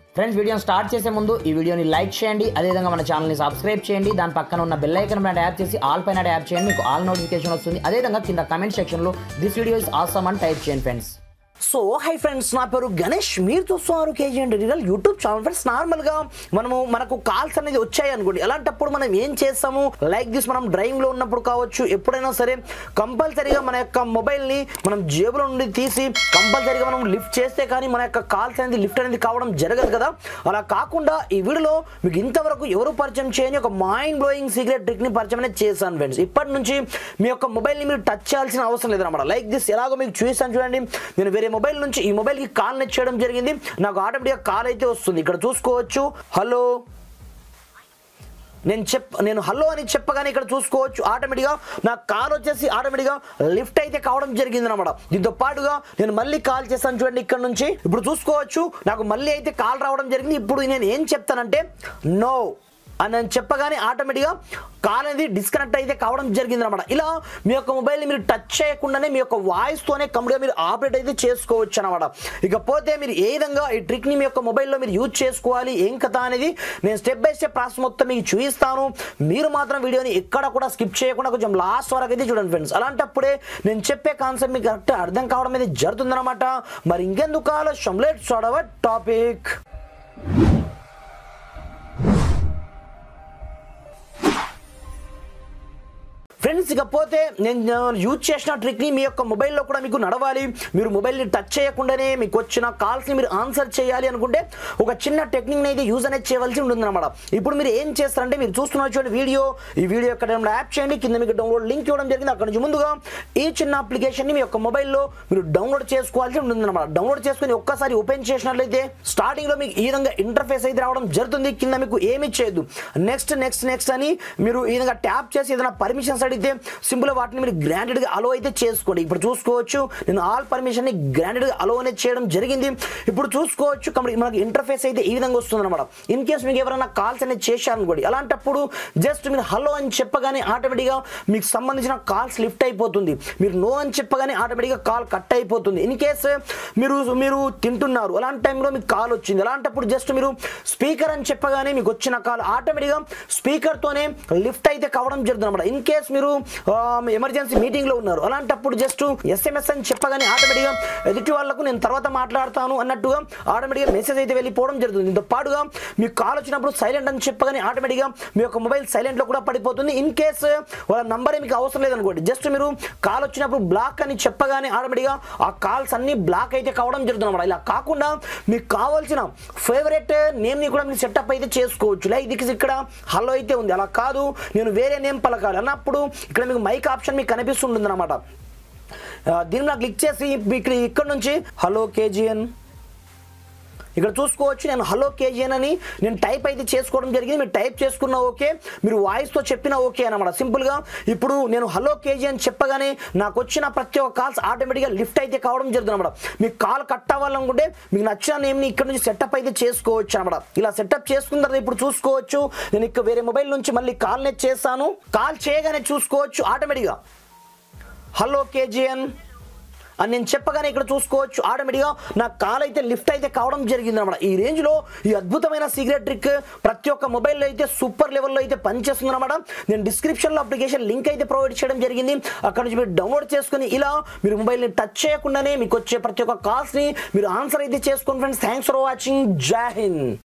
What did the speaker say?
Friends వీడియోని start చేసే ముందు ఈ వీడియోని లైక్ చేయండి, అదేవిధంగా మన ఛానల్ని సబ్స్క్రైబ్ చేయండి, దాని పక్కన ఉన్న బెల్ ఐకాన్ పైన ట్యాప్ చేసి ఆల్ పైన ట్యాప్ చేయండి, మీకు ఆల్ నోటిఫికేషన్ వస్తుంది. అదేవిధంగా కింద కమెంట్ సెక్షన్లో దిస్ వీడియో ఇస్ ఆసమ్ అని టైప్ చేయండి ఫ్రెండ్స్. సో హై ఫ్రెండ్స్, నా పేరు గణేష్, మీరు చూస్తున్నారు KGN digital YouTube channel. Friends నార్మల్గా మనకు కాల్స్ అనేది వచ్చాయి అనుకోండి, అలాంటప్పుడు మనం ఏం చేస్తాము, లైక్ దిస్ మనం డ్రైవింగ్లో ఉన్నప్పుడు కావచ్చు, ఎప్పుడైనా సరే కంపల్సరీగా మన యొక్క మొబైల్ని మనం జేబులో నుండి తీసి కంపల్సరీగా మనం లిఫ్ట్ చేస్తే కానీ మన యొక్క కాల్స్ అనేది లిఫ్ట్ అనేది కావడం జరగదు కదా. అలా కాకుండా ఈ వీడియోలో మీకు ఇంతవరకు ఎవరు పరిచయం చేయని ఒక మైండ్ బ్లోయింగ్ సీక్రెట్ ట్రిక్ని పరిచయం అనేది చేశాను ఫ్రెండ్స్. ఇప్పటి నుంచి మీ యొక్క మొబైల్ని మీరు టచ్ చేయాల్సిన అవసరం లేదన్నమాట. లైక్ దిస్ ఎలాగో మీకు చూపిస్తాను చూడండి. నేను వేరే మొబైల్ నుంచి ఈ మొబైల్కి కాల్ నెట్ చేయడం జరిగింది, నాకు ఆటోమేటిక్గా కాల్ అయితే వస్తుంది. ఇక్కడ చూసుకోవచ్చు హలో, నేను హలో అని చెప్పగానే ఇక్కడ చూసుకోవచ్చు ఆటోమేటిక్గా నాకు కాల్ వచ్చేసి ఆటోమేటిక్గా లిఫ్ట్ అయితే కావడం జరిగింది అనమాట. దీంతో పాటుగా నేను మళ్ళీ కాల్ చేస్తాను చూడండి ఇక్కడ నుంచి. ఇప్పుడు చూసుకోవచ్చు నాకు మళ్ళీ అయితే కాల్ రావడం జరిగింది. ఇప్పుడు నేను ఏం చెప్తానంటే నో అని నేను చెప్పగానే ఆటోమేటిక్గా కాల్ అనేది డిస్కనెక్ట్ అయితే కావడం జరిగింది అనమాట. ఇలా మీ యొక్క మొబైల్ని మీరు టచ్ చేయకుండానే మీ యొక్క వాయిస్తోనే కంప్లీట్గా మీరు ఆపరేట్ అయితే చేసుకోవచ్చు అనమాట. ఇకపోతే మీరు ఏ విధంగా ఈ ట్రిక్ని మీ యొక్క మొబైల్లో మీరు యూజ్ చేసుకోవాలి, ఏం కథ అనేది నేను స్టెప్ బై స్టెప్ ప్రాసెస్ మొత్తం మీకు చూపిస్తాను. మీరు మాత్రం వీడియోని ఎక్కడ కూడా స్కిప్ చేయకుండా కొంచెం లాస్ట్ వరకు అయితే చూడండి ఫ్రెండ్స్. అలాంటప్పుడే నేను చెప్పే కాన్సెప్ట్ మీకు కరెక్ట్ అర్థం కావడం అనేది జరుగుతుందన్నమాట. మరి ఇంకెందుకు ఆలస్యం, let's start our topic. Friends ఇకపోతే నేను యూజ్ చేసిన ట్రిక్ని మీ యొక్క మొబైల్లో కూడా మీకు నడవాలి, మీరు మొబైల్ని టచ్ చేయకుండానే మీకు వచ్చిన కాల్స్ని మీరు ఆన్సర్ చేయాలి అనుకుంటే ఒక చిన్న టెక్నిక్ని అయితే యూజ్ అనేది చేయవలసి ఉంటుందన్నమాట. ఇప్పుడు మీరు ఏం చేస్తారంటే మీరు చూస్తున్నారు చూడండి వీడియో, ఈ వీడియో ఎక్కడ యాప్ చేయండి, కింద మీకు డౌన్లోడ్ లింక్ ఇవ్వడం జరిగింది. అక్కడ నుంచి ముందుగా ఈ చిన్న అప్లికేషన్ని మీ యొక్క మొబైల్లో మీరు డౌన్లోడ్ చేసుకోవాల్సి ఉంటుందన్నమాట. డౌన్లోడ్ చేసుకుని ఒక్కసారి ఓపెన్ చేసినట్లయితే స్టార్టింగ్లో మీకు ఈ విధంగా ఇంటర్ఫేస్ అయితే రావడం జరుగుతుంది. కింద మీకు ఏమి చేయదు, నెక్స్ట్ నెక్స్ట్ నెక్స్ట్ అని మీరు ఈ విధంగా ట్యాప్ చేసి ఏదైనా పర్మిషన్స్ అడిగితే సింపుల్ వాటిని మీరు గ్రాంటెడ్గా అలో అయితే చేసుకోండి. ఇప్పుడు చూసుకోవచ్చు నేను ఆల్ పర్మిషన్ని గ్రాంటెడ్గా అలో అనేది చేయడం జరిగింది. ఇప్పుడు చూసుకోవచ్చు మనకి ఇంటర్ఫేస్ అయితే ఈ విధంగా వస్తుంది అనమాట. ఇన్ కేస్ మీకు ఎవరైనా కాల్స్ అనేది చేశారనుకోండి, అలాంటప్పుడు జస్ట్ మీరు హలో అని చెప్పగానే ఆటోమేటిక్గా మీకు సంబంధించిన కాల్స్ లిఫ్ట్ అయిపోతుంది. మీరు నో అని చెప్పగానే ఆటోమేటిక్గా కాల్ కట్ అయిపోతుంది. ఇన్ కేస్ మీరు తింటున్నారు, అలాంటి టైంలో మీకు కాల్ వచ్చింది, అలాంటప్పుడు జస్ట్ మీరు స్పీకర్ అని చెప్పగానే మీకు వచ్చిన కాల్ ఆటోమేటిక్గా స్పీకర్తోనే లిఫ్ట్ అయితే కావడం జరుగుతుంది అనమాట. ఇన్ కేస్ మీరు ఎమర్జెన్సీ మీటింగ్ లో ఉన్నారు, అలాంటప్పుడు జస్ట్ ఎస్ఎంఎస్ అని చెప్పగానే ఆటోమేటిక్గా ఎదుటి వాళ్ళకు నేను తర్వాత మాట్లాడతాను అన్నట్టుగా ఆటోమేటిక్గా మెసేజ్ అయితే వెళ్ళిపోవడం జరుగుతుంది. దీంతో పాటుగా మీకు కాల్ వచ్చినప్పుడు సైలెంట్ అని చెప్పగానే ఆటోమేటిక్గా మీ యొక్క మొబైల్ సైలెంట్ లో కూడా పడిపోతుంది. ఇన్ కేస్ వాళ్ళ నంబరే మీకు అవసరం లేదనుకోండి, జస్ట్ మీరు కాల్ వచ్చినప్పుడు బ్లాక్ అని చెప్పగానే ఆటోమేటిక్గా ఆ కాల్స్ అన్ని బ్లాక్ అయితే కావడం జరుగుతుంది అనమాట. ఇలా కాకుండా మీకు కావాల్సిన ఫేవరెట్ నేమ్ ని కూడా మీరు సెటప్ అయితే చేసుకోవచ్చు. లైక్ దిక్స్ ఇక్కడ హలో అయితే ఉంది, అలా కాదు నేను వేరే నేమ్ పలకాలి అన్నప్పుడు ఇక్కడ మీకు మైక్ ఆప్షన్ మీకు కనిపిస్తుంటుంది అనమాట. దీన్ని నాకు క్లిక్ చేసి ఇక్కడ నుంచి హలో కేజీఎన్ ఇక్కడ చూసుకోవచ్చు. నేను హలో కేజీఎన్ అని నేను టైప్ అయితే చేసుకోవడం జరిగింది. మీరు టైప్ చేసుకున్న ఓకే, మీరు వాయిస్తో చెప్పిన ఓకే అనమాట. సింపుల్గా ఇప్పుడు నేను హలో కేజీఎన్ చెప్పగానే నాకు వచ్చిన ప్రతి ఒక్క కాల్స్ ఆటోమేటిక్గా లిఫ్ట్ అయితే కావడం జరుగుతుంది అనమాట. మీకు కాల్ కట్ అవ్వాలనుకుంటే మీకు నచ్చిన నేమ్ని ఇక్కడ నుంచి సెటప్ అయితే చేసుకోవచ్చు అనమాట. ఇలా సెటప్ చేసుకున్న తర్వాత ఇప్పుడు చూసుకోవచ్చు నేను ఇక్కడ వేరే మొబైల్ నుంచి మళ్ళీ కాల్ నెట్ చేస్తాను. కాల్ చేయగానే చూసుకోవచ్చు ఆటోమేటిక్గా హలో కేజీఎన్ అని నేను చెప్పగానే ఇక్కడ చూసుకోవచ్చు ఆటోమేటిక్గా నా కాల్ అయితే లిఫ్ట్ అయితే కావడం జరిగింది అనమాట. ఈ రేంజ్లో ఈ అద్భుతమైన సీక్రెట్ ట్రిక్ ప్రతి ఒక్క మొబైల్లో అయితే సూపర్ లెవెల్లో అయితే పనిచేస్తుంది అనమాట. నేను డిస్క్రిప్షన్లో అప్లికేషన్ లింక్ అయితే ప్రొవైడ్ చేయడం జరిగింది, అక్కడ నుంచి మీరు డౌన్లోడ్ చేసుకుని ఇలా మీరు మొబైల్ని టచ్ చేయకుండానే మీకు వచ్చే ప్రతి ఒక్క కాల్స్ని మీరు ఆన్సర్ అయితే చేసుకోండి ఫ్రెండ్స్. థ్యాంక్స్ ఫర్ వాచింగ్, జై హింద్.